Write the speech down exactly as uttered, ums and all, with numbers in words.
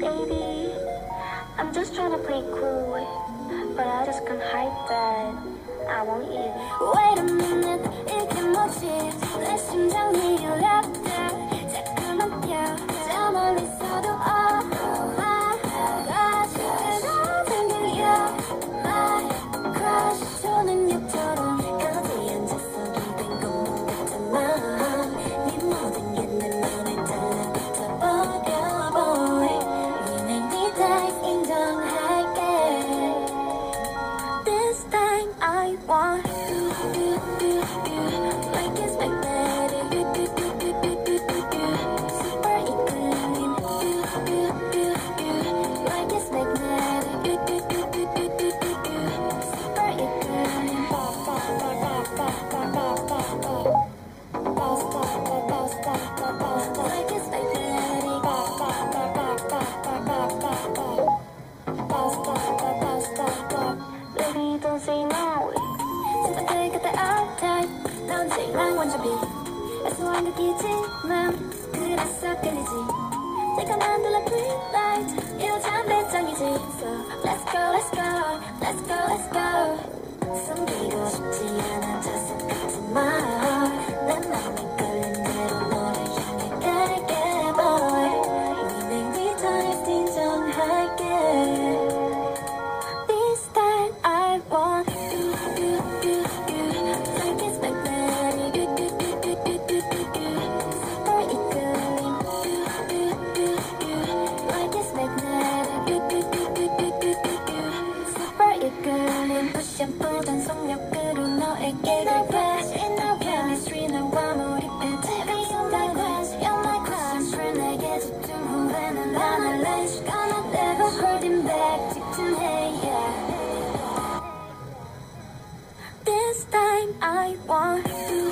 Baby, I'm just trying to play cool, but I just can't hide that I want you. Wait a minute, 이게 뭐지? 내 심장이 울렸다. 자꾸만 뛰어, 저 멀리 있어도 oh my gosh, 내가 생긴 you, my crush. 손은 육처럼 어디 앉아서 기댄 것만 같잖아. 네 모든 게 내 맘에 달라붙어버려 boy. You make me die, 인정할게. This time I want you, you, you, you, like it's magnetic, you, you, you, you, you, you, you, super equilibrium, you, you, you, you, like it's magnetic, you, you, you, you, you, you, you, you, super equilibrium, ba ba ba ba ba ba ba ba ba, ba ba ba ba ba ba ba, like it's magnetic, ba ba ba ba ba ba ba ba ba, ba ba ba ba ba ba. Baby, don't say no. 생각해 그때 all time 넌 제일랑 원잡이 애소한 느끼지만 그래서 끌리지 내가 만들어 green light 이러잔 배짱이지 So let's go let's go let's go let's go 숨기고 싶지 않아 자석 같은 말내 맘에 끌린 대로 너를 향해 갈게 boy You make me dive 인정할게 This time I want you, you, you, you, like it's magnetic, you, you, you, you, you, you, you, you, super equilibrium, you, you, you, you, like it's magnetic, you, you, you, you, you, you, you, you, super equilibrium. push and pull 전속력으로 너에게 갈게. In our chemistry 너와 몰입해 every 순간 crash, you're my crush. 술 내게 집중 후회는 안 할래. 시간은 내가 holding back 직진해 yeah. This time I want you.